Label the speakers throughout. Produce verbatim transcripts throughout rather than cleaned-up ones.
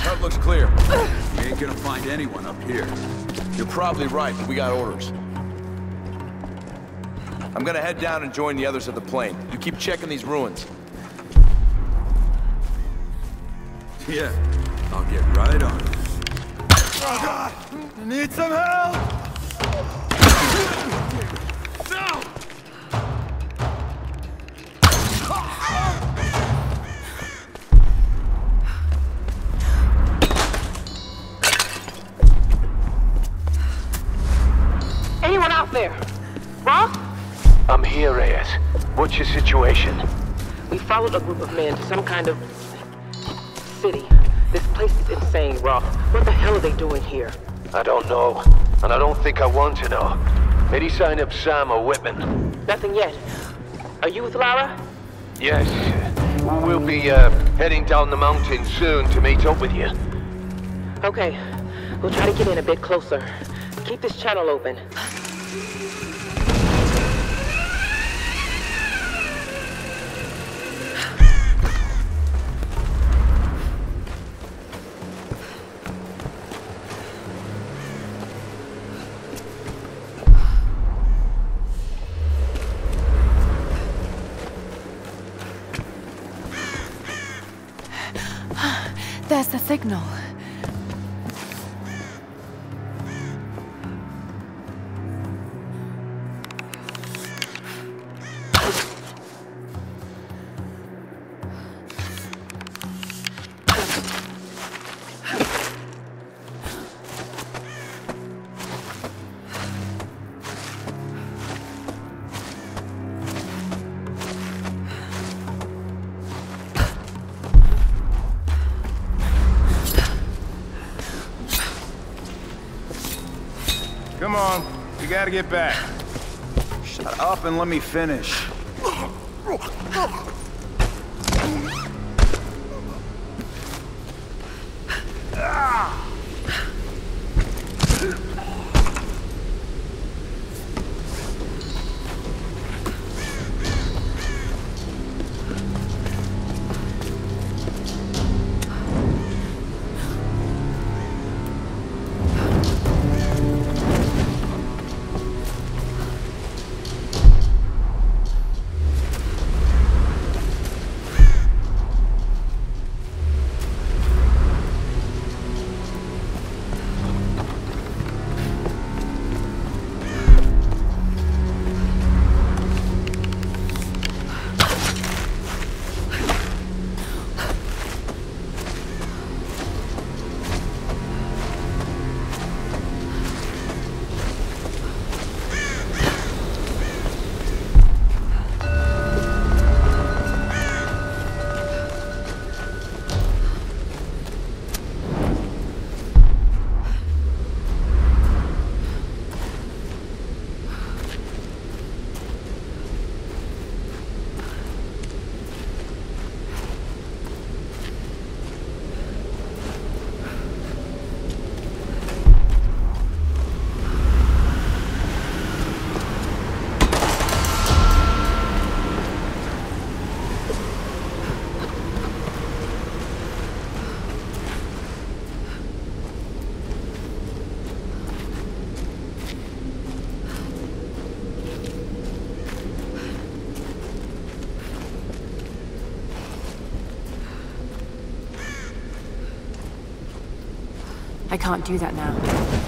Speaker 1: Hut looks clear. We ain't gonna find anyone up here. You're probably right, but we got orders. I'm gonna head down and join the others at the plane. You keep checking these ruins.
Speaker 2: Yeah, I'll get right on it.
Speaker 1: Oh God! I need some help! No!
Speaker 3: Anyone out there? Roth?
Speaker 4: I'm here, Reyes. What's your situation?
Speaker 3: We followed a group of men to some kind of city. This place is insane, Roth. What the hell are they doing here?
Speaker 4: I don't know, and I don't think I want to know. Maybe sign up Sam or Whitman.
Speaker 3: Nothing yet. Are you with Lara?
Speaker 4: Yes. We'll be uh, heading down the mountain soon to meet up with you.
Speaker 3: Okay. We'll try to get in a bit closer. Keep this channel open.
Speaker 5: There's the signal.
Speaker 1: Come on, you gotta get back. Shut up and let me finish.
Speaker 5: I can't do that now.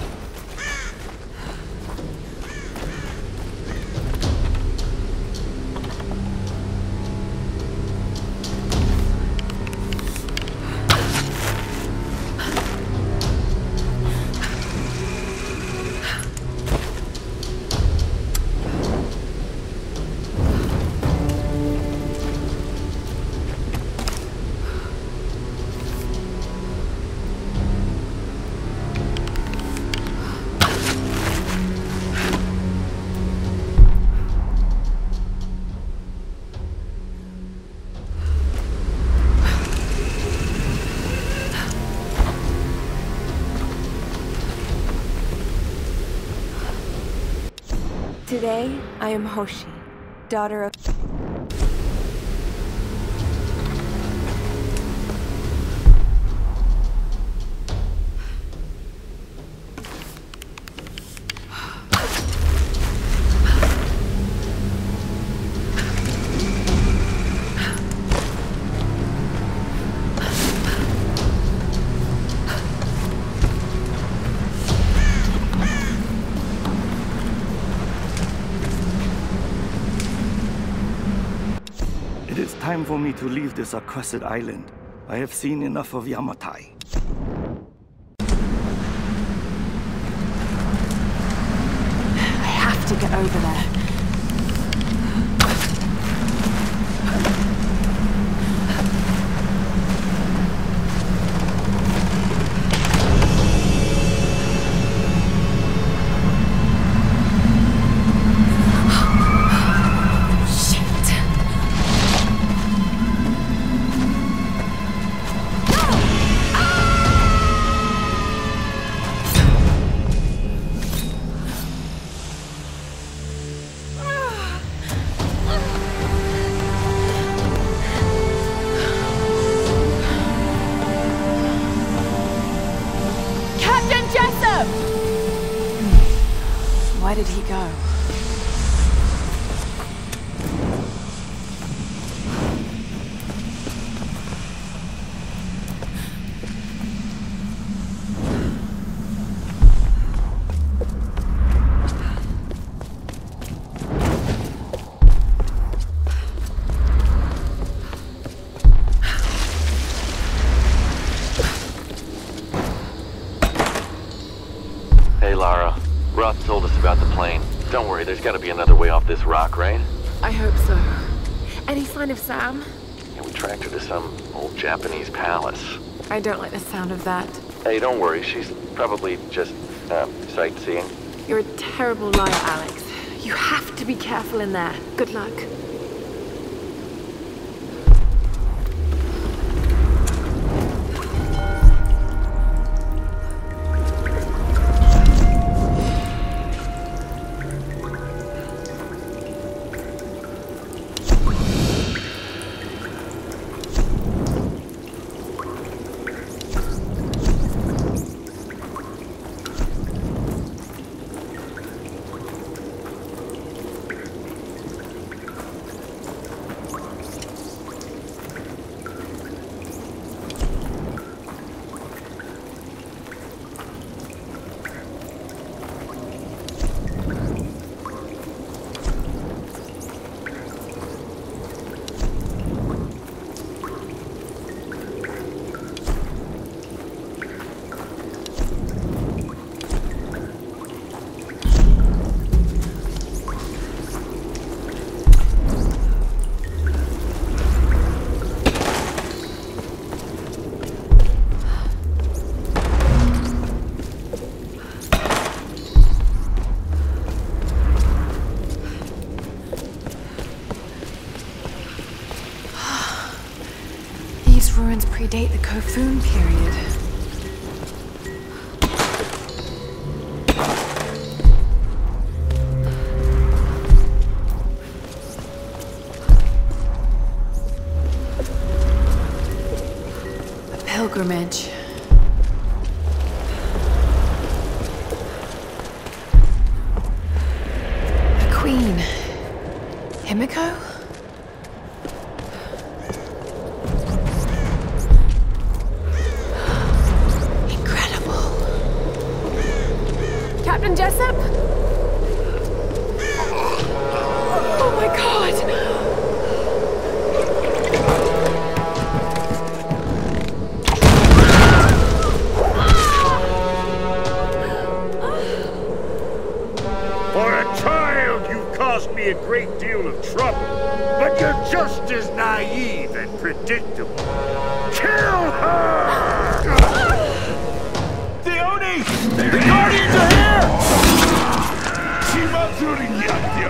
Speaker 5: Today, I am Hoshi, daughter of...
Speaker 6: time for me to leave this accursed island. I have seen enough of Yamatai.
Speaker 5: I have to get over there. Where did he go?
Speaker 4: Hey, Lara. Roth told us about the plane. Don't worry, there's gotta be another way off this rock, right?
Speaker 5: I hope so. Any sign of Sam?
Speaker 4: Yeah, we tracked her to some old Japanese palace.
Speaker 5: I don't like the sound of that.
Speaker 4: Hey, don't worry, she's probably just, uh, sightseeing.
Speaker 5: You're a terrible liar, Alex. You have to be careful in there. Good luck. These ruins predate the Kofun period. A pilgrimage. A queen. Himiko? Captain Jessup? Oh my god!
Speaker 7: For a child, you've caused me a great deal of trouble, but you're just as naive and predictable. Kill her! The Guardians are here!